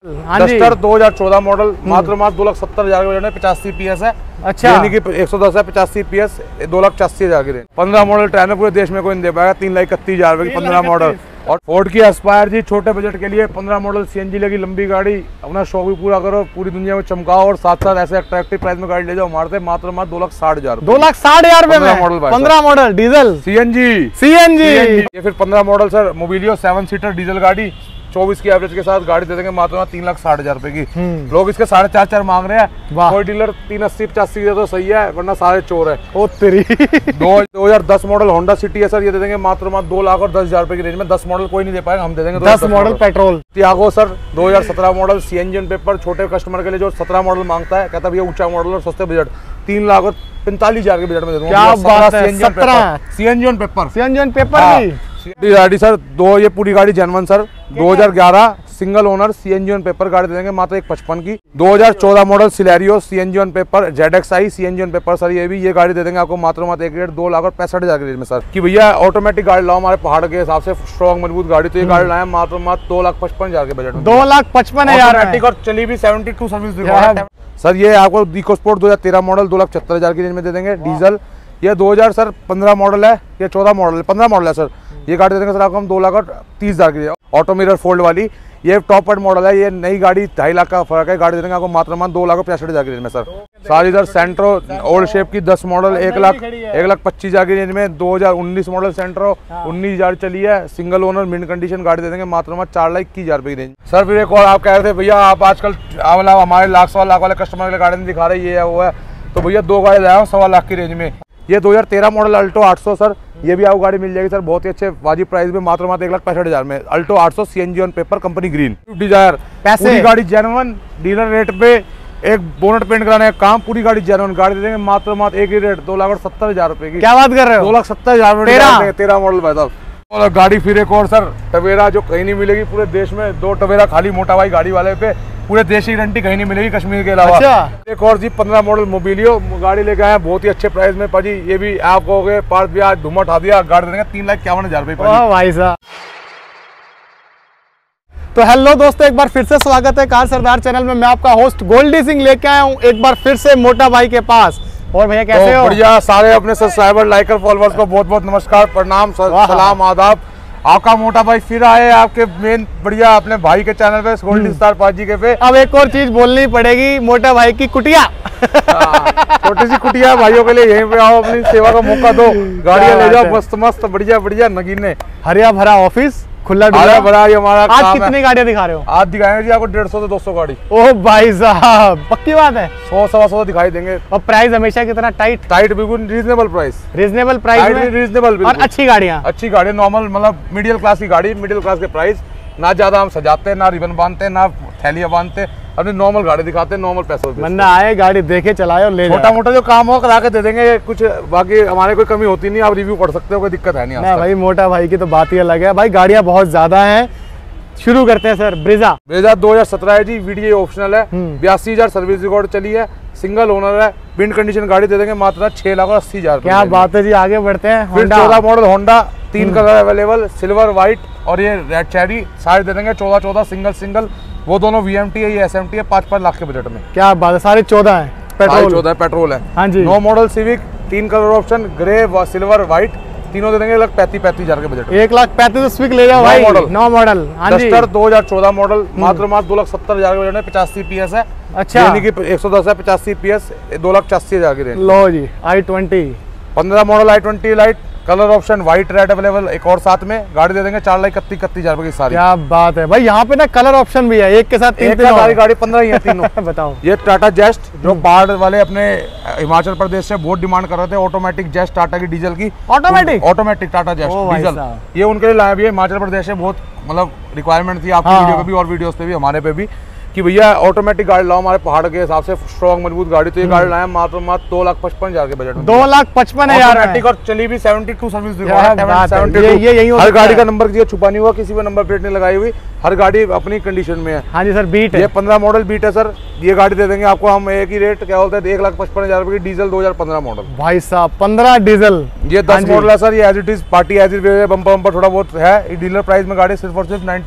Duster 2014 model मात्र 2,70,000 के budget में 85 PS है। अच्छा, यानी कि 110 है, 85 PS 2,85,000 की रेंज। 15 मॉडल ट्रेन है, पूरे देश में कोई नहीं दे पाएगा। 3,31,000 रुपए की 15 मॉडल। और फोर्ड की एस्पायर जी छोटे बजट के लिए 15 मॉडल CNG लगी लंबी गाड़ी, अपना शौक भी पूरा करो, पूरी दुनिया में चमकाओ और साथ साथ ऐसे अट्रैक्टिव प्राइस में गाड़ी ले जाओ हमारे मात्र 2,60,000 2,60,000 में मॉडल 15 मॉडल डीजल CNG। ये फिर 15 model sir Mobilio 7 seater diesel गाड़ी 24 की एवरेज के साथ गाड़ी दे देंगे मात्र 3,60,000 रुपए की। लोग इसके 4.5 मांग रहे हैं। कोई डीलर 380-85 दे तो सही है, वरना सारे चोर है। ओ तेरी 2010 मॉडल होंडा सिटी है सर, ये दे देंगे मात्र 2,10,000 रुपए की रेंज में। 10 मॉडल कोई नहीं दे पाएगा, हम दे देंगे 10 model petrol. Tiago sir 2017 model CNG on paper, छोटे कस्टमर के लिए जो 17 मॉडल मांगता है, कहता भैया ऊंचा मॉडल और सस्ते बजट 3,45,000 के बजट में दे दूंगा। क्या बात है, CNG ऑन पेपर भी गाड़ी सर ये पूरी गाड़ी genuine sir 2011 single owner CNG on paper गाड़ी दे देंगे मात्र 1,55 की। 2014 model Celerio CNG on paper ZXi CNG on paper sir, ये गाड़ी दे देंगे आपको मात्र 2,65,000 की रेंज में सर। कि भैया ऑटोमेटिक गाड़ी लाओ हमारे पहाड़ के हिसाब से स्ट्रॉन्ग मजबूत गाड़ी, तो ये गाड़ी लाए मात्र 2,55,000 के बजट में। 2,55,000 और चली भी 72 सर्विस सर। ये आपको इकोस्पोर्ट 2013 मॉडल 2,76,000 की रेंज में दे देंगे डीजल। ये 2015 मॉडल है, ये 14 मॉडल है, 15 मॉडल है सर। ये गाड़ी दे देंगे सर आपको हम 2,30,000 की। ऑटो मिरर फोल्ड वाली ये टॉप एंड मॉडल है, ये नई गाड़ी 2.5 लाख का फर्क है। गाड़ी दे देंगे आपको मात्र 2,65,000 की रेंज में सर। सारी इधर सेंट्रो ओल्ड शेप की 10 मॉडल 1,25,000 की रेंज में। 2019 मॉडल सेंट्रो 19,000 चली है, सिंगल ओनर मिड कंडीशन गाड़ी दे देंगे मात्र 4,21,000 रुपए की रेंज सर। फिर एक और आप कह रहे थे भैया आप आजकल हमारे लाख वाले कस्टमर के लिए गाड़ी दिखा रहे ये है वो है, तो भैया 2 गाड़ी लाया हूँ 1.25 लाख की रेंज में। ये 2013 मॉडल अल्टो 800 सर, ये भी आपको गाड़ी मिल जाएगी सर बहुत ही अच्छे वाजिब प्राइस में मात्र 1,65,000 में। Alto 800 CNG on paper company green Dzire, पूरी गाड़ी जेन्युइन डीलर रेट पे, एक बोनट पेंट कराने का काम, पूरी गाड़ी जेन्युइन गाड़ी दे देंगे मात्र एक ही रेट 2,70,000 रुपए की। क्या बात कर रहे हो? 2,70,000 में 13 मॉडल भाई साहब। और गाड़ी फिर एक और सर टवेरा जो कहीं नहीं मिलेगी पूरे देश में, 2 टवेरा खाली मोटा भाई गाड़ी वाले पे, पूरे देश की गारंटी कहीं नहीं मिलेगी कश्मीर के अलावा। अच्छा। एक और जी 15 मॉडल मोबिलियो गाड़ी लेके आए बहुत ही अच्छे प्राइस में पाजी। ये भी आप कहोगे पार्ट भी आज धुमा उठा दिया, गाड़ी देंगे 3,51,000 रुपए भाई साहब। तो हेलो दोस्तों, एक बार फिर से स्वागत है कार सरदार चैनल में। मैं आपका होस्ट गोल्डी सिंह लेके आया हूँ एक बार फिर से मोटा भाई के पास। और भैया कैसे हो? बढ़िया। सारे अपने सब्सक्राइबर लाइकर फॉलोअर्स को बहुत बहुत नमस्कार, प्रणाम, सलाम, आदाब। आपका मोटा भाई फिर आए आपके मेन बढ़िया अपने भाई के चैनल पे गोल्डी स्टार पाजी के पे। अब एक और चीज बोलनी पड़ेगी, मोटा भाई की कुटिया छोटी सी कुटिया भाइयों के लिए यहीं पे आओ, अपनी सेवा का मौका दो, गाड़ियां ले जाओ मस्त मस्त बढ़िया बढ़िया नगीने, हरिया भरा ऑफिस खुला भरा। ये हमारा आज कितनी गाड़ियां दिखा रहे हो? आज दिखाएंगे जी आपको 150 से 200 गाड़ी। ओह भाई साहब, पक्की बात है? 100-125 दिखाई देंगे। और प्राइस हमेशा कितना टाइट बिल्कुल रीजनेबल प्राइस में रीजनेबल और अच्छी गाड़ी नॉर्मल मतलब मिडिल क्लास की गाड़ी, मिडिल क्लास के प्राइस। ना ज्यादा हम सजाते हैं, ना रिबन बांधते हैं, ना थैलियां बांधते हैं, अपनी नॉर्मल गाड़ी दिखाते हैं नॉर्मल पैसों पे। बंदा आए गाड़ी देखे चलाए और ले छोटा मोटा जो काम हो करा के दे देंगे कुछ, बाकी हमारे कोई कमी होती नहीं। आप रिव्यू पढ़ सकते हो, कोई दिक्कत है नहीं भाई। मोटा भाई की तो बात ही अलग है भाई, गाड़ियां बहुत ज्यादा हैं। शुरू करते हैं सर। ब्रेजा 2017 है जी, वीडियो ऑप्शनल है, 82,000 सर्विस रिकॉर्ड चली है, सिंगल ओनर है, विंड कंडीशन गाड़ी दे देंगे मात्र 6,80,000। क्या बात है जी, आगे बढ़ते हैं। 14 model Honda, 3 colour available, silver, white और ये रेड चेरी, सारे दे देंगे 14 सिंगल। वो दोनों VMT है, ये SMT है, 5-5 लाख के बजट में। क्या बात है, सारे 14 है, पेट्रोल है। हाँ जी। 9 model Civic, 3 colour option, grey, silver, white, तीनों दे देंगे 1,35,000 के बजट। 1,35,000 स्विक ले जाओ भाई। 9 मॉडल डस्टर 2014 मॉडल मात्र 2,70,000 के बजट में, 85 PS है। अच्छा, यानी कि 110 है, 85 PS 2,85,000 की रेंज। लो जी i20 15 model i20 light, colour option white red available, एक और साथ में गाड़ी दे देंगे 4,31,000 रुपए की सारी। क्या बात है भाई, यहाँ पे ना कलर ऑप्शन भी है, एक के साथ 3 सारी गाड़ी 15 ही है तीनों। बताओ। ये टाटा जेस्ट जो पहाड़ वाले अपने हिमाचल प्रदेश से बहुत डिमांड कर रहे थे, ऑटोमेटिक जेस्ट टाटा की डीजल की, ऑटोमेटिक टाटा जेस्ट डीजल, ये उनके लिए लाए भी है। हिमाचल प्रदेश से बहुत मतलब रिक्वायरमेंट थी आपकी वीडियो पे भी और वीडियोस पे भी, हमारे पे भी, कि भैया ऑटोमेटिक गाड़ी लाओ हमारे पहाड़ के हिसाब से स्ट्रॉन्ग मजबूत गाड़ी, तो ये गाड़ी लाए मात्र 2,55,000 के बजट में। 2,55,000 और चली भी 72 सर्विस। हर गाड़ी का नंबर छुपा नहीं हुआ, किसी पे नंबर प्लेट नहीं लगाई हुई, हर गाड़ी अपनी कंडीशन में है। हाँ जी सर, बीट है। ये 15 मॉडल बीट है सर, ये गाड़ी दे देंगे आपको हम एक ही रेट क्या बोलते हैं 1,55,000 रुपए की डीजल 2015 मॉडल। भाई साहब 15 डीजल। ये 10 मॉडल है सर, ये as it is party as it bumper थोड़ा बहुत है। डीलर प्राइस में गाड़ी सिर्फ और सिर्फ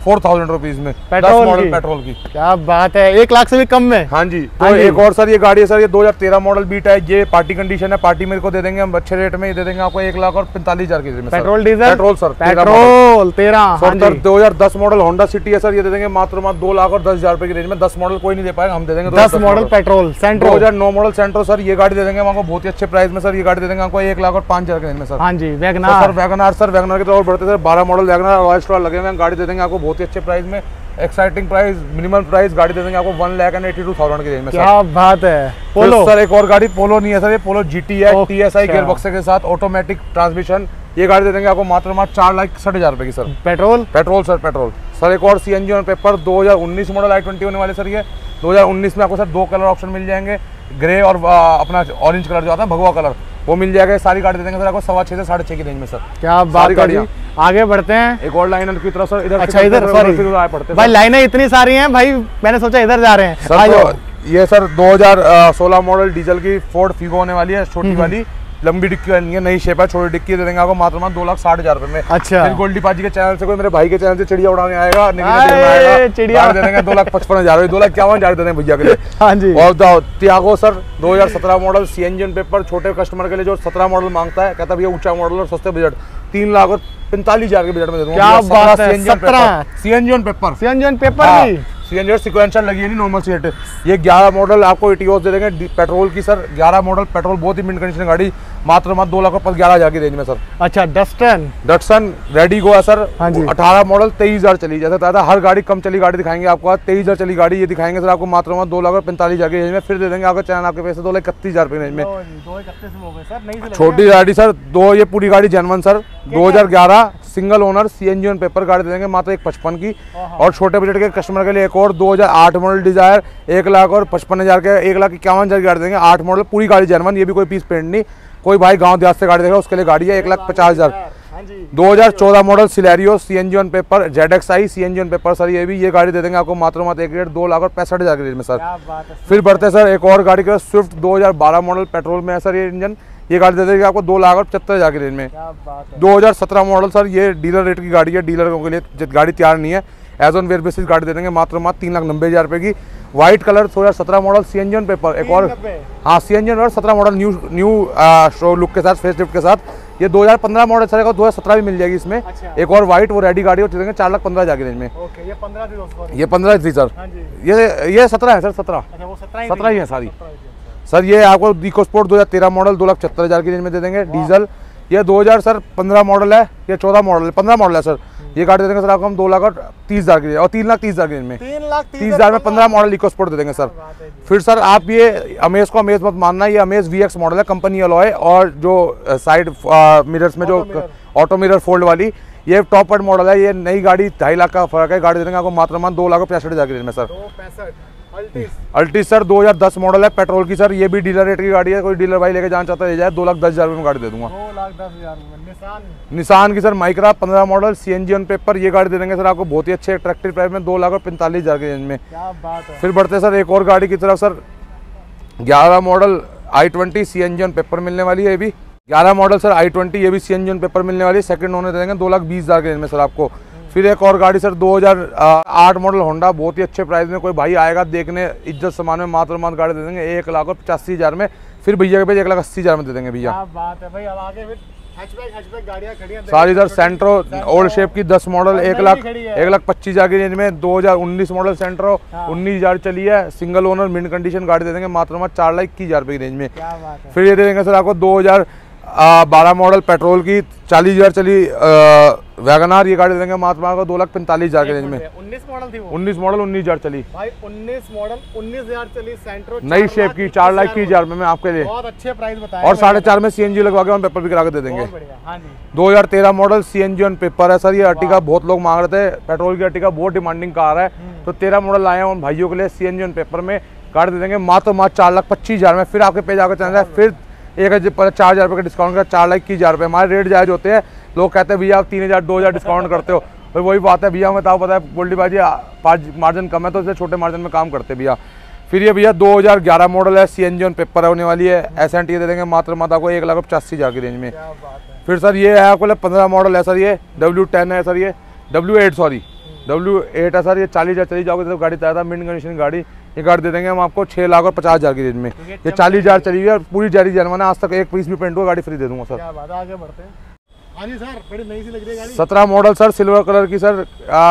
4,000 रुपीज में, पेट्रोल की। क्या बात है, 1 लाख से भी कम में। हाँ जी। तो एक और सर ये गाड़ी है सर, ये 2013 मॉडल बीट है, ये पार्टी कंडीशन है, पार्टी मेरे को दे देंगे हम अच्छे रेट में, ये दे देंगे आपको 1,45,000 की। Petrol diesel? Petrol sir, petrol 13। 2010 model Honda City है सर, ये दे देंगे मात्र 2,10,000 रुपए की रेंज में। 10 मॉडल कोई नहीं दे पाएगा, हम दे देंगे 10 model petrol. Santro 2009 model Santro sir, ये गाड़ी दे देंगे आपको बहुत ही अच्छे प्राइस में सर, ये गाड़ी दे देंगे आपको 1,05,000 की रेंज में सर। हाँ जी। WagonR sir, WagonR sir, WagonR के तो और बढ़ते sir, 12 model WagonR royal star लगे हुए हैं, गाड़ी दे देंगे आपको बहुत ही अच्छे प्राइस में, एक्साइटिंग प्राइस, मिनिमम प्राइस, गाड़ी दे देंगे आपको 1,82,000 की रेंज में। क्या बात है। पोलो सर, एक और गाड़ी पोलो नहीं है सर, ये पोलो जीटी है, TSI गियर बॉक्स के साथ, ऑटोमेटिक ट्रांसमिशन, ये गाड़ी दे देंगे आपको मात्र 4,60,000 रुपए की sir. Petrol sir, petrol sir. एक और CNG on paper 2019 model i20 होने वाले सर, ये 2019 में आपको सर 2 कलर ऑप्शन मिल जाएंगे, ग्रे और अपना ऑरेंज कलर जो आता है भगवा कलर, वो मिल जाएगा। सारी गाड़ी दे देंगे सर आपको 6.25 से 6.5 की रेंज में सर। क्या बात है। आगे बढ़ते हैं, एक और लाइनर की तरफ सर, इधर। अच्छा, इधर सॉरी भाई, लाइनें इतनी सारी हैं भाई, मैंने सोचा इधर जा रहे हैं सर। तो ये सर 2016 मॉडल डीजल की फोर्ड फीगो होने वाली है, छोटी वाली, लंबी डिक्की वाली है, नई शेप है, छोटी डिक्की दे देंगे आपको मात्र 2,60,000 रुपए में। अच्छा। फिर गोल्डी पाजी के चैनल से कोई मेरे भाई के चैनल से चिड़िया उड़ाने आएगा, चिड़िया दे देंगे 2,55,000, 2,51,000 दे देंगे भैया के लिए। हाँ जी। और Tiago sir 2017 model CNG on paper, छोटे कस्टमर के लिए जो 17 मॉडल मांगता है, कहता भैया ऊंचा मॉडल और सस्ते बजट, 3,45,000 के बजट में दे दूंगा। क्या बात है। CNG ऑन पेपर भी CNG सीक्वेंशियल लगी है, नहीं नॉर्मल सीट। ये 11 मॉडल आपको ETOs दे देंगे पेट्रोल की सर, 11 मॉडल पेट्रोल, बहुत ही मिंट कंडीशन गाड़ी, मात्र 2,11,000 की रेंज में सर। अच्छा। डस्टन रेडी गो है सर। हाँ जी। 18 मॉडल 23,000 चली, जैसे दादा हर गाड़ी कम चली गाड़ी दिखाएंगे आपको, आज 23,000 चली गाड़ी ये दिखाएंगे सर आपको मात्र 2,45,000 की रेंज में। फिर दे देंगे आपको चैनल आपके पैसे 2,31,000 की रेंज में। छोटी गाड़ी सर, ये पूरी गाड़ी genuine sir, 2011 single owner CNG on paper गाड़ी दे देंगे मात्र 1,55 की। और छोटे बजट के कस्टमर के लिए एक और 2008 मॉडल डिजायर 1,55,000 के, 1,51,000 की गाड़ी देंगे, 8 मॉडल, पूरी गाड़ी जेनवन, ये भी कोई पीस पेंट नहीं। कोई भाई गांव देहात से गाड़ी देगा उसके लिए गाड़ी है 1,50,000। 2014 model Celerio CNG on paper ZXi CNG on paper sir, ये गाड़ी दे देंगे आपको मात्र 2,65,000 की रेंज में सर। फिर बढ़ते सर एक और गाड़ी के स्विफ्ट 2012 मॉडल पेट्रोल में है सर, ये इंजन, ये गाड़ी दे देगी आपको 2,75,000 की रेंज में। 2017 मॉडल सर, ये डीलर रेट की गाड़ी है, डीलरों के लिए गाड़ी तैयार नहीं है, एज ऑन वेयर बेसिस गाड़ी दे देंगे मात्र 3,90,000 रुपए की। White colour 2017 model CNG on paper, एक और हाँ CNG और 17 मॉडल न्यू शो लुक के साथ, फेस लिफ्ट के साथ, ये 2015 मॉडल चलेगा, 2017 भी मिल जाएगी इसमें। अच्छा। एक और व्हाइट वो रेडी गाड़ी और देंगे 4,15,000 की रेंज में। ओके, ये 15 थी, ये 15 थी सर। ये 17 है सर, 17 ही है सारी सर। ये आपको इको स्पोर्ट 2013 मॉडल 2,76,000 की रेंज में दे देंगे, डीजल। ये 2015 मॉडल है, ये 14 मॉडल है, 15 मॉडल है सर, ये गाड़ी दे देंगे सर आपको हम 2,30,000 की और 3,30,000 की रेंज में, 3,30,000 में 15 मॉडल इको स्पोर्ट दे देंगे सर। फिर सर आप ये अमेज को अमेज मत मानना, ये अमेज VX मॉडल है, कंपनी अलॉय, और जो साइड मिरर्स में जो ऑटो मिरर फोल्ड वाली, ये टॉप एंड मॉडल है, ये नई गाड़ी 2.5 लाख का फर्क है, गाड़ी दे देंगे आपको मात्र 2,65,000 की रेंज में सर। अल्टिस सर 2010 मॉडल है, पेट्रोल की सर, ये भी डीलर रेट की गाड़ी है, कोई डीलर भाई लेके जाना चाहता है ले जाए, 2,10,000 में गाड़ी दे दूंगा। 2,10,000 निशान की sir Micra 15 model CNG on paper, ये गाड़ी दे देंगे सर आपको बहुत ही अच्छे अट्रैक्टिव प्राइस में 2,45,000 की रेंज में। क्या बात है। फिर बढ़ते सर एक और गाड़ी की तरफ sir, 11 model i20 CNG on paper मिलने वाली है, ये भी 11 मॉडल सर i20, ये भी CNG ऑन पेपर मिलने वाली है, सेकंड ओनर दे देंगे 2,20,000 की रेंज में सर आपको। फिर एक और गाड़ी सर 2008 मॉडल होंडा, बहुत ही अच्छे प्राइस में, कोई भाई आएगा देखने इज्जत सामान में मात्र गाड़ी दे देंगे 1,85,000 में। फिर भैया के भैया 1,80,000 में दे देंगे भैया। क्या बात है भाई। अब आगे फिर हैचबैक गाड़ियां खड़ी हैं सारी इधर सेंट्रो ओल्ड शेप की 10 मॉडल 1,25,000 की रेंज में, 2019 मॉडल सेंट्रो 19,000 चली है, सिंगल ओनर मिड कंडीशन गाड़ी दे देंगे मात्र 4,21,000 रुपए की रेंज में। फिर ये दे देंगे सर आपको 2012 मॉडल पेट्रोल की 40,000 चली वैगनार, ये गाड़ी देंगे मात्र को 2,45,000 की रेंज में। 19 मॉडल थी वो, 19 मॉडल 19,000 चली भाई, 19 मॉडल 19,000 चली, सेंट्रो नई शेप की 4,21,000 में आपके लिए बहुत अच्छे प्राइस बताए, और 4.5 में CNG लगवा के हम पेपर भी करा के दे देंगे। 2013 मॉडल CNG ऑन पेपर है सर, ये अर्टिगा बहुत लोग मांग रहे थे, पेट्रोल की अर्टिगा बहुत डिमांडिंग कार है, तो 13 मॉडल लाए हैं उन भाइयों के लिए CNG ऑन पेपर में गाड़ी दे देंगे मात्र 4,25,000 में। फिर आपके पेज आकर चल जाए, फिर 4,000 रुपये का डिस्काउंट का 4,21,000 रुपये, हमारे रेट जायज होते हैं। लोग कहते हैं भैया आप 3,000 2,000 डिस्काउंट करते हो, भाई वही बात है भैया, हमें तो पता है गोल्डी बाजी 5 मार्जिन कम है तो इससे छोटे मार्जिन में काम करते हैं भैया। फिर ये भैया 2011 मॉडल है, CNG ऑन पेपर होने वाली है, SNT दे देंगे मात्र को 1,85,000 की रेंज में। फिर सर ये है आपको 15 मॉडल है सर, ये W10 है सर, ये W8 सॉरी W8 है सर, ये 40,000 चली जाओगे तो गाड़ी तैयार था, मिड कंडीशन गाड़ी। ये गाड़ी दे देंगे हम आपको 6,50,000 की रेंज में। ये 40,000 चली हुई है, पूरी जारी जनवाना, आज तक एक पीस भी पेंट हुआ गाड़ी फ्री दे दूंगा सर। क्या बात है, आगे बढ़ते हैं। हाँ जी सर, बड़ी नई सी लग रही है गाड़ी। 17 मॉडल सर, सिल्वर कलर की सर,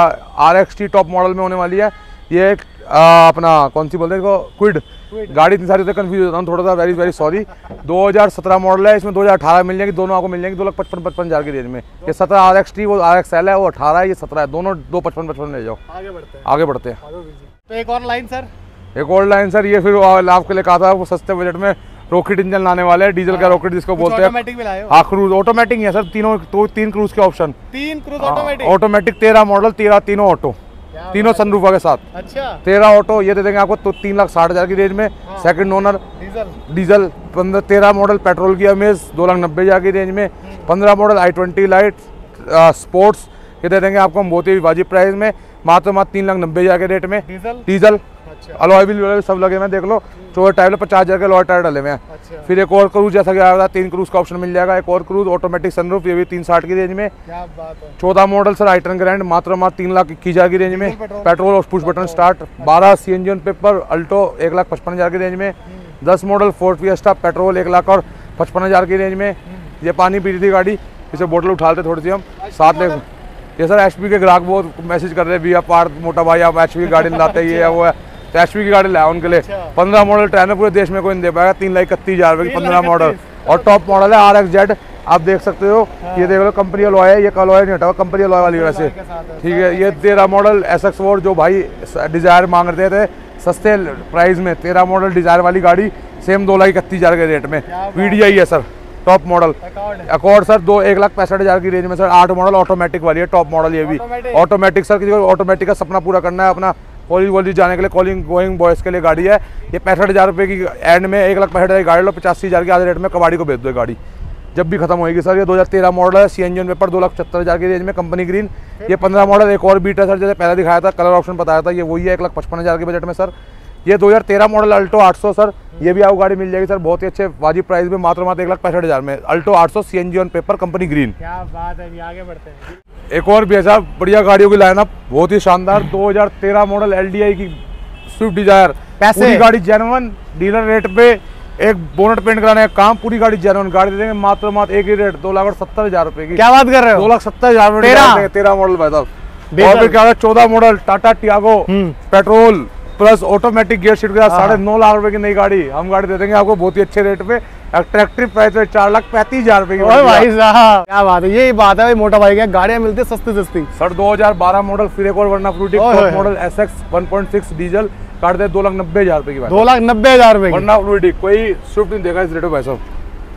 RXT टॉप मॉडल में होने वाली है। ये एक अपना कौन सी बोलते हैं इसको, क्विड गाड़ी। इतनी सारी कंफ्यूज होता हूँ थोड़ा सा, वेरी वेरी सॉरी। 2017 मॉडल है, इसमें 2018 मिल जाएगी, दोनों आपको मिल जाएंगी 2,55,000 की रेंज में। ये 17 RXT, वो RXL है, वो 18 है, ये 17 है, दोनों 2,55,55 ले जाओ। आगे बढ़ते हैं, आगे बढ़ते हैं। तो एक और लाइन सर, एक और लाइन सर, ये फिर आपके लिए कहा था वो सस्ते बजट में रॉकेट इंजन लाने वाले हैं, डीजल का रॉकेट जिसको बोलते हैं। ऑटोमेटिक भी लाए हो? हाँ, क्रूज ऑटोमेटिक ही है सर, तीन क्रूज के option. 3 Cruze automatic? Automatic 13 model, 13 तीनों ऑटो, तीनों सनरूफा के साथ। अच्छा, 13 ऑटो ये दे देंगे आपको तो 3,60,000 की रेंज में। Second owner diesel 13 model petrol की अमेज 2,90,000 की रेंज में। 15 मॉडल i20 लाइट स्पोर्ट्स ये दे देंगे आपको हम बहुत ही वाजिब प्राइस में, मात्र 3,90,000 के रेट में। डीजल अलॉय व्हील सब लगे हुए हैं, देख लो। चौड़े टायर 50,000 के अलॉय टायर डले हुए हैं। अच्छा। फिर एक और क्रूज जैसा कि आया था, 3 क्रूज का ऑप्शन मिल जाएगा। एक और क्रूज ऑटोमेटिक सनरूफ, ये भी 360 की रेंज में। क्या बात है। 14 मॉडल सर i10 ग्रैंड, मात्र 3,21,000 की रेंज में। पेट्रोल और push button start. 12 CNG on paper, Alto 1,55,000 की रेंज में। 10 मॉडल फोर्ड फिएस्टा, पेट्रोल 1,55,000 की रेंज में। ये पानी पी रही थी गाड़ी, इसे बोतल उठाते थोड़ी सी हम साथ ले। ये सर HP के ग्राहक बहुत मैसेज कर रहे हैं, भैया पार्थ मोटा भाई आप HP की गाड़ी लाते ही है वो है, तो HP की गाड़ी लाया उनके लिए। 15 मॉडल ट्रेन है, पूरे देश में कोई नहीं दे पाएगा। 3,31,000 रुपये की 15 मॉडल। और टॉप मॉडल है RXZ, आप देख सकते हो। ये देख लो कंपनी अलॉय है, ये अलॉय नहीं हटा, कंपनी अलॉय वाली वैसे, ठीक है। ये 13 मॉडल SX Ward जो भाई डिजायर मांग रहे थे सस्ते प्राइस में, 13 मॉडल डिजायर वाली गाड़ी सेम 2,31,000 के रेट में। VDI है sir, top model. Accord sir 1,65,000 की रेंज में सर। 8 मॉडल ऑटोमेटिक वाली है, टॉप मॉडल ये भी ऑटोमेटिक सर। किसी को ऑटोमेटिक का सपना पूरा करना है अपना, कॉलेज वॉलेज जाने के लिए, कॉलिंग गोइंग बॉयज़ के लिए गाड़ी है। ये 65,000 रुपये की एंड में 1,65,000 की गाड़ी लो, 85,000 के आधे रेट में कबाड़ी को भेज दो गाड़ी जब भी खत्म होगी सर। ये 2013 मॉडल है, CNG ऑन पेपर, 2,75,000 की रेंज में, कंपनी ग्रीन। ये 15 मॉडल एक और बीट है सर, जैसे पहले दिखाया था, कलर ऑप्शन बताया था, ये वही है 1,55,000 के बजट में सर। ये 2013 मॉडल अल्टो 800 सर, ये भी आपको गाड़ी मिल जाएगी सर बहुत ही अच्छे वाजिब प्राइस में, मात्र 1,65,000 में। Alto 800 CNG on paper, company green. क्या बात है, आगे बढ़ते हैं। एक और भी है साहब, बढ़िया गाड़ियों की लाइनअप बहुत ही शानदार। 2013 मॉडल LDI की स्विफ्ट डिजायर, पूरी गाड़ी जेन्युइन डीलर रेट पे, एक बोनट पेंट कराने का काम, पूरी गाड़ी जेन्युइन गाड़ी दे देंगे मात्र एक ही रेट 2,70,000 रुपए की। क्या बात कर रहे हो? 2,70,000 में 13 मॉडल भाई साहब। और फिर क्या है 14 model Tata Tiago petrol plus automatic gear seat के साथ 9.5 लाख रुपए की नई गाड़ी हम गाड़ी दे देंगे आपको बहुत ही अच्छे रेट पे, अट्रैक्टिव प्राइस में 4,35,000 रुपए की। भाई साहब क्या बात है, यही बात है भाई, मोटा भाई क्या गाड़ियां मिलती है सस्ती सस्ती सर। 2012 मॉडल फिर एक और वरना फ्रूटी मॉडल SX 1.6 डीजल काट दे 2,90,000 रुपए की। 2,90,000 रुपए वरना फ्रूटी कोई स्विफ्ट नहीं देखा इस रेट में भाई साहब।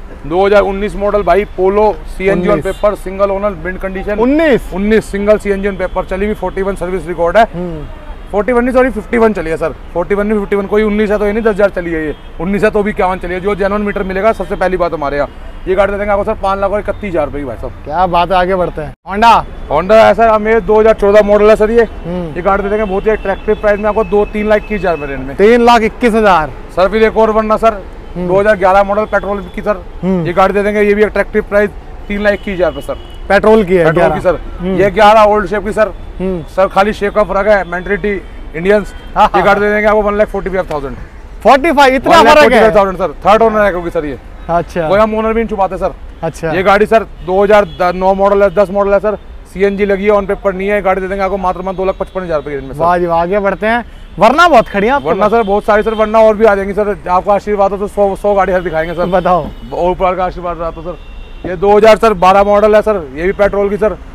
2019 मॉडल भाई Polo CNG on paper, single owner, build condition. 19 single CNG on paper, चली हुई 41 सर्विस रिकॉर्ड है। 41 नहीं सॉरी 51 चली है सर, 41 नहीं 51, कोई 19 है तो ये नहीं 10,000 चली है, ये 19 है तो भी 51 चली है। जो जेन्युइन मीटर मिलेगा सबसे पहली बात हमारे यहाँ, ये गाड़ी दे देंगे आपको सर 5,31,000 रुपए की भाई साहब। क्या बात है, आगे बढ़ते हैं। होंडा है सर, अमेज 2014 मॉडल है सर। ये गाड़ी दे देंगे बहुत ही अट्रैक्टिव प्राइस में आपको 3,21,000 में रेंज में। 3,21,000 सर। फिर एक और वरना सर 2011 मॉडल पेट्रोल की सर, ये गाड़ी दे देंगे, ये भी अट्रैक्टिव प्राइस 3,21,000 पे सर। पेट्रोल की है, पेट्रोल की सर। ये 11 ओल्ड शेप की सर, सर खाली शेप का फर्क है, मेंटलिटी इंडियंस। ये गाड़ी दे देंगे आपको 1,45,000। 45 इतना फर्क है सर। थर्ड ओनर है क्योंकि सर ये, अच्छा कोई हम ओनर भी नहीं छुपाते सर। अच्छा। ये गाड़ी सर 2009 मॉडल है, 10 मॉडल है सर, CNG लगी है, ऑन पेपर नहीं है। गाड़ी दे देंगे आपको मात्र 2,55,000 रुपए की। वाह जी, आगे बढ़ते हैं। वरना बहुत खड़ी है, वरना सर बहुत सारी सर, वरना और भी आ जाएंगी सर, आपका आशीर्वाद हो तो 100 गाड़ी हर दिखाएंगे सर। बताओ, और ऊपर का आशीर्वाद रहा तो सर। ये 2012 मॉडल है सर, ये भी पेट्रोल की सर।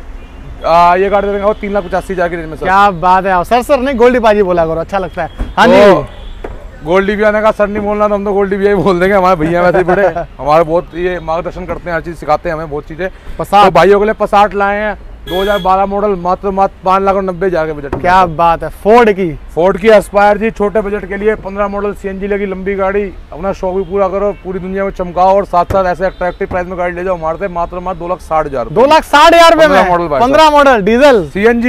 ये गाड़ी दे देंगे 3,85,000 की रेंज में सर। क्या बात है सर। सर नहीं गोल्डी बाजी बोला करो, अच्छा लगता है। हाँ जी, गोल्डी भैया ने कहा सर नहीं बोलना, तो हम तो गोल्डी भैया ही बोल देंगे, हमारे भैया वैसे ही बड़े हमारे बहुत ये मार्गदर्शन करते हैं, हर चीज सिखाते हैं हमें बहुत चीजें। तो भाइयों के लिए पसाट लाए हैं 2012 मॉडल, मात्र 5,90,000 के बजट। क्या बात है, फोर्ड की एस्पायर जी, छोटे बजट के लिए 15 मॉडल CNG लगी लंबी गाड़ी, अपना शौक भी पूरा करो, पूरी दुनिया में चमकाओ और साथ साथ ऐसे अट्रैक्टिव प्राइस में गाड़ी ले जाओ हमारे से, मात्र 2,60,000। 2,60,000 रुपए में 15 मॉडल डीजल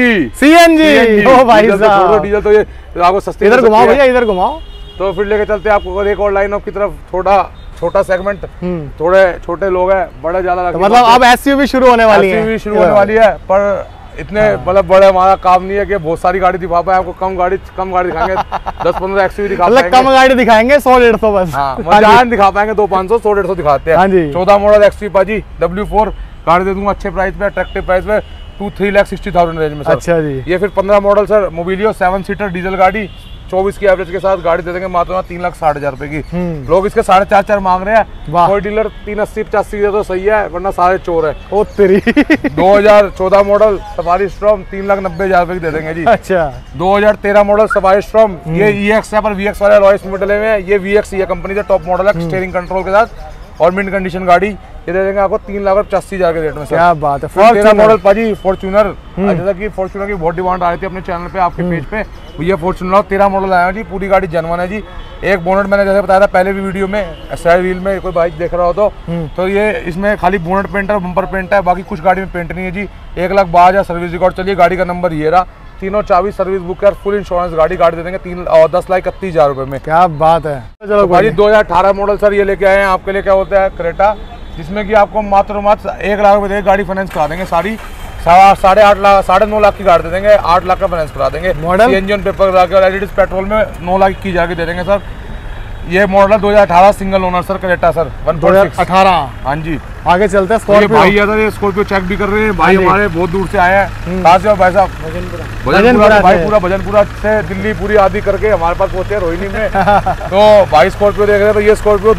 CNG। ओ भाई साहब, डीजल तो ये आपको सस्ती। इधर घुमाओ भैया, इधर घुमाओ। तो फिर लेके चलते हैं आपको एक और लाइन ऑफ की तरफ, छोटा सेगमेंट, थोड़े छोटे लोग हैं, बड़े ज्यादा तो मतलब अब SUV शुरू होने वाली है। SUV शुरू होने वाली है, पर इतने मतलब बड़े हमारा काम नहीं है कि बहुत सारी गाड़ी दिखा पाए आपको। कम गाड़ी दिखाएंगे 10-15 एक्सयूवी दिखा पाएंगे। कम गाड़ी दिखाएंगे 100-150 बस। हाँ दिखा पाएंगे 200-500 100-150 दिखाते हैं। 14 मॉडल एक्सयूवी पाजी W4 गाड़ी दे दूंगा अच्छे प्राइस पे, अट्रैक्टिव प्राइस पे 2-3,60,000 रेंज में सर। अच्छा जी। ये फिर 15 model sir Mobilio 7 seater diesel गाड़ी 24 की एवरेज के साथ गाड़ी दे देंगे मात्र 3,60,000 रुपए की। लोग इसके 4.5 मांग रहे हैं। कोई डीलर 380-85 दे तो सही है, वरना सारे चोर है। ओ तेरी 2014 मॉडल सफारी स्ट्रॉम 3,90,000 रुपए की दे देंगे जी। अच्छा 2013 मॉडल सफारी स्ट्रॉम ये EX है, पर VX वाले अलॉयस में डले हुए हैं। ये VX ये कंपनी से टॉप मॉडल है, स्टीयरिंग कंट्रोल के साथ और मिड कंडीशन गाड़ी। ये दे देंगे आपको 3,85,000 के रेट में। क्या बात है। 13 मॉडल पाजी फॉर्च्यूनर, जैसा कि फॉर्च्यूनर की बहुत डिमांड आ रही थी अपने चैनल पे, आपके पेज पे। ये फॉर्च्यूनर 13 मॉडल आया है जी, पूरी गाड़ी जनवन है जी। एक बोनट मैंने जैसे बताया था पहले भी वीडियो में, साइड व्हील में कोई बाइक देख रहा हो तो ये इसमें खाली बोनट पेंट है, बम्पर पेंट है, बाकी कुछ गाड़ी में पेंट नहीं है जी। 1,12,000 सर्विस रिकॉर्ड चलिए। गाड़ी का नंबर ये रहा, तीनों चाबी सर्विस बुक है, फुल इंश्योरेंस गाड़ी दे देंगे 10,31,000 रुपए में। क्या बात है। चलो भाई 2018 मॉडल सर ये लेके आए हैं आपके लिए। क्या होता है क्रेटा, जिसमें कि आपको मात्र 1 लाख रुपए देंगे, गाड़ी फाइनेंस करा देंगे सारी। 8.5 लाख की गाड़ी दे देंगे, 8 लाख का फाइनेंस करा देंगे। मॉडल इंजन पेपर करा के और एलईडी पेट्रोल में 9 लाख की जाके दे देंगे सर। ये model 2018 single owner sir Creta sir 2018। हाँ जी। आगे चलते हैं। स्कॉर्पियो भाई है सर, ये स्कॉर्पियो चेक भी कर रहे हैं भाई, हमारे बहुत दूर से आए हैं। कहाँ से हो भाई साहब? भजनपुरा भाई, पूरा भजनपुरा से दिल्ली पूरी आदि करके हमारे पास पहुंचे हैं रोहिणी में। तो भाई स्कॉर्पियो देख रहे हैं। तो ये स्कॉर्पियो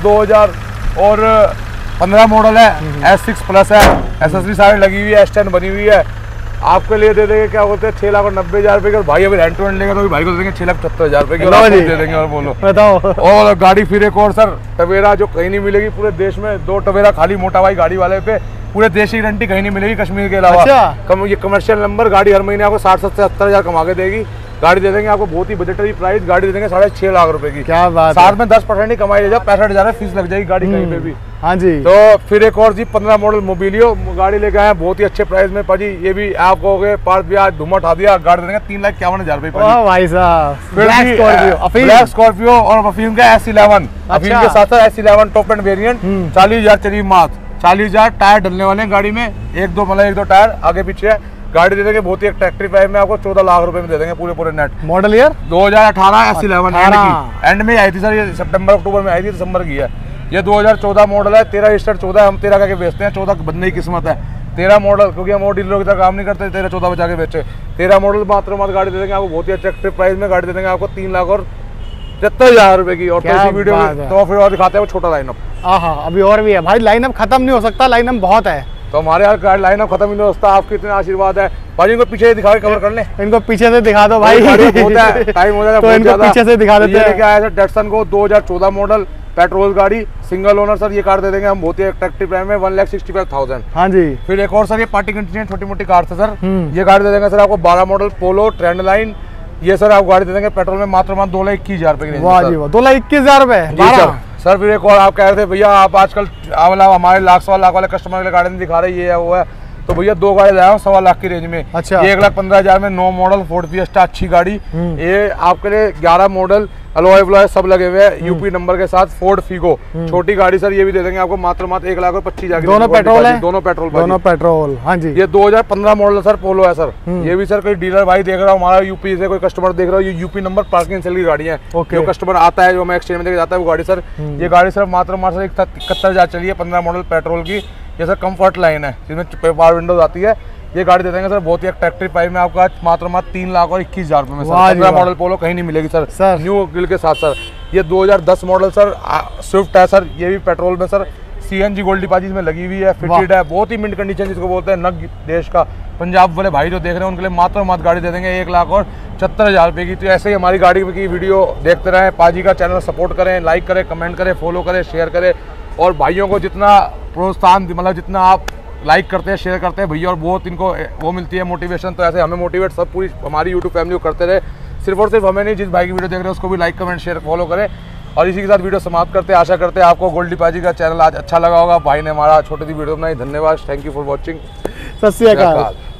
2015 मॉडल है, S6 प्लस है, एसेसरी सारी लगी हुई है, S10 बनी हुई है। आपके लिए दे देंगे क्या बोलते हैं 6,90,000 रुपए के। भाई अभी रेंट वेंट लेगा तो भाई को दे देंगे 6,70,000 रुपए की दे देंगे। और बोलो बताओ। और गाड़ी फिर एक और सर टवेरा जो कहीं नहीं मिलेगी पूरे देश में। 2 टवेरा खाली मोटा भाई गाड़ी वाले पे, पूरे देश की गारंटी कहीं नहीं मिलेगी कश्मीर के अलावा। अच्छा। ये कमर्शियल नंबर गाड़ी हर महीने आपको 60-70,000 कमा के देगी। गाड़ी दे देंगे आपको बहुत ही बजटरी प्राइस, गाड़ी दे देंगे 6.5 लाख रुपए की। क्या बात। साथ में 10% ही कमाई दे जाओ, 65,000 फीस लग जाएगी गाड़ी कहीं पे भी। हाँ जी। तो फिर एक और जी 15 मॉडल मोबिलियो गाड़ी लेके आए हैं बहुत ही अच्छे प्राइस में पाजी। ये भी आप कहोगे पार्ट भी आज धुमा उठा दिया, गाड़ी देंगे 3,51,000 रुपए भाई साहब। ब्लैक स्कॉर्पियो और अफीम का S11। अफीम के साथ S11 टॉप एंड वेरिएंट 40,000 चली मात्र 40,000। टायर डलने वाले हैं गाड़ी में, एक दो टायर आगे पीछे है। गाड़ी दे देंगे बहुत ही अट्रैक्टिव प्राइस में, आपको 14 लाख रुपए में दे देंगे पूरे net. Model year 2018 S11 and में आई थी सर, ये सितंबर अक्टूबर में आई थी, दिसंबर की है। ये 2014 मॉडल है, 13 रजिस्टर्ड 14 हम 13 करके बेचते हैं, 14 बंदे की किस्मत है। 13 मॉडल, क्योंकि हम और डीलरों की तरह काम नहीं करते, 13-14 बचा के बेचे। 13 मॉडल मात्र गाड़ी दे देंगे आपको बहुत ही अट्रैक्टिव प्राइस में। गाड़ी दे देंगे आपको 3,73,000 रुपए की। और तो वीडियो में तो फिर और दिखाते हैं वो छोटा लाइनअप। हाँ अभी और भी है भाई, लाइनअप खत्म नहीं हो सकता, लाइनअप बहुत है। तो हमारे यहाँ लाइनअप खत्म ही नहीं हो सकता, आपके इतने आशीर्वाद है भाई। इनको पीछे दिखा के कवर कर ले, इनको पीछे से दिखा दो भाई, बहुत है टाइम हो जाएगा तो इनको पीछे से दिखा देते हैं। क्या है सर डेटसन को 2014 मॉडल पेट्रोल गाड़ी सिंगल ओनर सर। ये कार दे देंगे हम बहुत ही अट्रैक्टिव प्राइस में 1,65,000। हाँ जी। फिर एक और सर ये पार्टी कंटीनेंट छोटी मोटी कार था सर, ये गाड़ी दे देंगे सर आपको 12 मॉडल पोलो ट्रेंड लाइन। ये सर आप गाड़ी दे देंगे पेट्रोल में मात्र 2,21,000 रुपए की। वाह जी वाह, 2,21,000 रुपए। सर फिर एक और आप कह रहे थे भैया आप आजकल हमारे लाख सवा लाख वाले कस्टमर के लिए गाड़ी नहीं दिखा रहे, ये है वो है। तो भैया 2 गाड़ी लाया हूँ 1.25 लाख की रेंज में। अच्छा। 1,15,000 में 9 मॉडल फोर्ड फिएस्टा अच्छी गाड़ी। ये आपके लिए 11 मॉडल अलॉय व्लॉय सब लगे हुए हैं, यूपी नंबर के साथ फोर्ड फीगो छोटी गाड़ी सर। ये भी दे देंगे आपको मात्र 1,25,000। दोनों पेट्रोल है, दोनों पेट्रोल। हाँ जी। ये 2015 मॉडल सर पोलो है सर। ये भी सर कोई डीलर भाई देख रहा हूँ, हमारा यूपी से कोई कस्टमर देख रहा हूँ, ये यूपी नंबर पार्किंग सेल की गाड़ी है। जो कस्टमर आता है जो हमें एक्सचेंज में देके जाता है वो गाड़ी सर। ये गाड़ी सर मात्र 71,000 चली है, 15 मॉडल पेट्रोल की। ये सर कंफर्ट लाइन है जिसमें पावर विंडोज आती है। ये गाड़ी दे देंगे सर बहुत ही अट्रैक्टिव प्राइस में आपको आज मात्र 3,21,000 रुपए में सर। 15 मॉडल पोलो कहीं नहीं मिलेगी सर न्यू ग्रिल के साथ सर। ये 2010 मॉडल सर स्विफ्ट है सर, ये भी पेट्रोल में सर। CNG गोल्डी पाजी में लगी हुई है, फिटेड है, बहुत ही मिंट कंडीशन जिसको बोलते हैं नग देश का। पंजाब वाले भाई जो देख रहे हैं उनके लिए मात्र गाड़ी दे देंगे 1,74,000 रुपए की। तो ऐसे ही हमारी गाड़ी की वीडियो देखते रहें, पाजी का चैनल सपोर्ट करें, लाइक करें, कमेंट करें, फॉलो करें, शेयर करें। और भाइयों को जितना प्रोत्साहन मतलब जितना आप लाइक करते हैं शेयर करते हैं भैया, और बहुत इनको वो मिलती है मोटिवेशन। तो ऐसे हमें मोटिवेट सब पूरी हमारी यूट्यूब फैमिली को करते रहे, सिर्फ और सिर्फ हमें नहीं, जिस भाई की वीडियो देख रहे हैं उसको भी लाइक कमेंट शेयर फॉलो करें। और इसी के साथ वीडियो समाप्त करते हैं। आशा करते हैं आपको गोल्डी पाजी का चैनल आज अच्छा लगा होगा। भाई ने हमारा छोटी सी वीडियो बनाई। धन्यवाद, थैंक यू फॉर वॉचिंग। सत श्री अकाल।